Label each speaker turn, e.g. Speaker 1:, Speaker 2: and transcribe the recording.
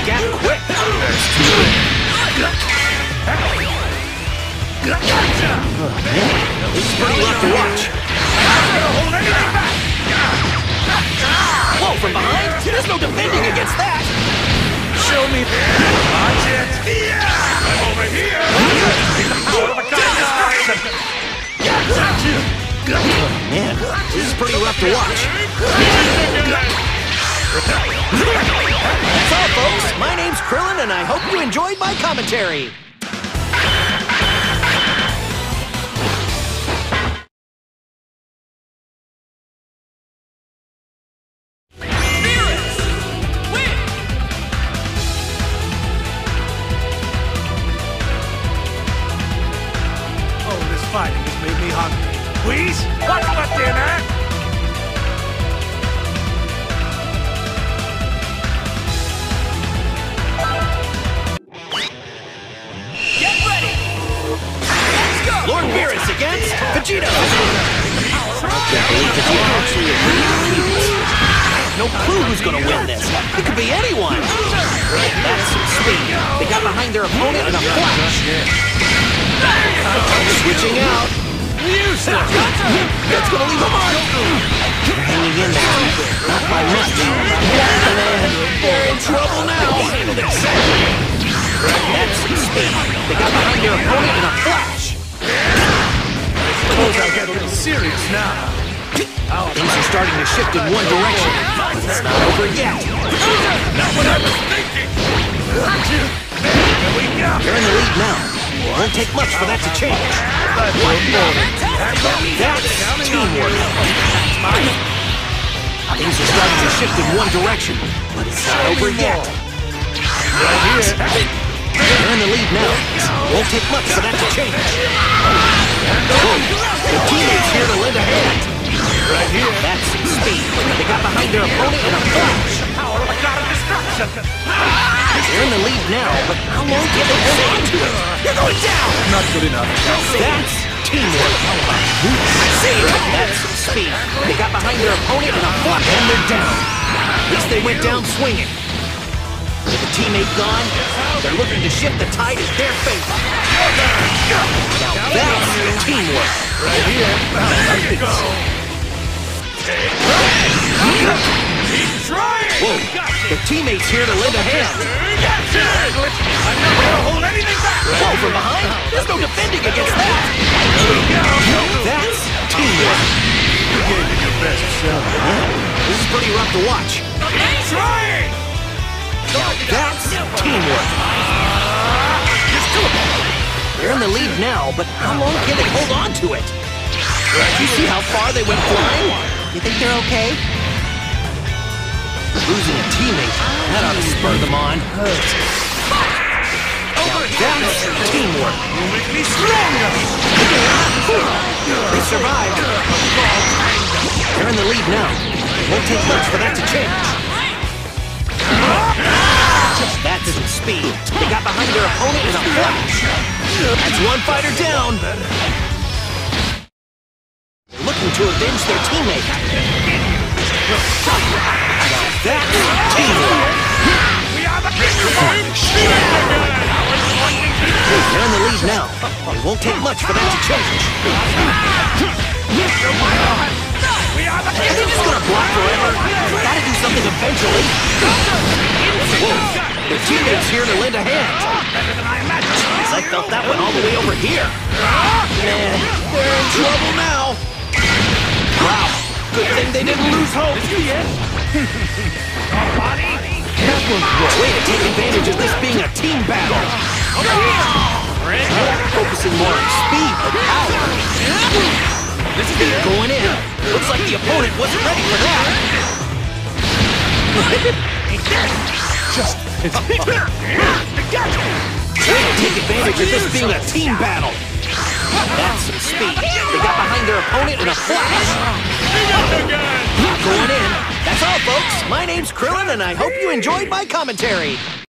Speaker 1: gap quick.
Speaker 2: That's too late.
Speaker 1: Oh, man. This is pretty rough to watch. Whoa, from behind? There's no defending against that.
Speaker 2: Show me. Watch it. I'm over here. The power of a god.
Speaker 1: Oh, man. This is pretty rough to watch. That's all, folks. My name's Krillin, and I hope you enjoyed my commentary.
Speaker 2: Fighting has made me hungry. Please? What's for dinner?
Speaker 1: Get ready! Let's go! Lord Beerus against Vegeta! I can't believe Vegeta actually agreed to compete. No clue who's gonna win this. It could be anyone. That's some speed. They got behind their opponent in a flash. Switching out. Useless. That's gonna leave a mark. They're hanging in there. Not by much. Man, they're in trouble now. That's some speed. They got behind their opponent in a flash.
Speaker 2: I suppose I'll get a little serious now.
Speaker 1: Things are starting to shift in one direction, but it's not over yet.
Speaker 2: Not what I was thinking. Here we go.
Speaker 1: They're in the lead now. It won't take much for that to change. That's teamwork. Things are starting to shift in one direction, but it's not over yet.
Speaker 2: Right here.
Speaker 1: They're in the lead now. It won't take much for that to change. Whoa. The teammates here to lend a hand.
Speaker 2: Right here.
Speaker 1: That's some speed. They got behind their opponent in a flash.
Speaker 2: The power of a god of destruction.
Speaker 1: They're in the lead now, but how long can they hold on to it? You're going down!
Speaker 2: Not good enough.
Speaker 1: That's teamwork. See, that's some speed. They got behind their opponent in a flash, and they're down. At least they went down swinging. With a teammate gone, they're looking to shift the tide in their favor. Now that's teamwork.
Speaker 2: Right here. There you go. Keep trying!
Speaker 1: Whoa, the teammate's here to lend a hand.
Speaker 2: I'm not gonna hold anything back!
Speaker 1: Whoa, from behind? There's no defending against that. That's teamwork.
Speaker 2: You gave it your best shot.
Speaker 1: This is pretty rough to watch.
Speaker 2: Keep trying!
Speaker 1: That's teamwork. They're in the lead now, but how long can they hold on to it? You see how far they went flying? You think they're okay? Losing a teammate, that ought to spur them on. Now that's teamwork.
Speaker 2: You make me stronger!
Speaker 1: They survived. They're in the lead now. It won't take much for that to change. That's some speed. They got behind their opponent in a flash. That's one fighter down. They're looking to avenge their teammate. That's teamwork. They're in the lead now. It won't take much for that to change. Are they just gonna block forever? Gotta do something eventually. Whoa, their teammate's here to lend a hand. I felt that one all the way over here. Man, they're in trouble now. Wow, good thing they didn't lose hope. Way to take advantage of this being a team battle. Focusing more on speed than power. Speed going in. Looks like the opponent wasn't ready for that. Way to take advantage of this being a team battle. That's some speed. They got behind their opponent in a flash. Going in. That's all, folks. My name's Krillin, and I hope you enjoyed my commentary.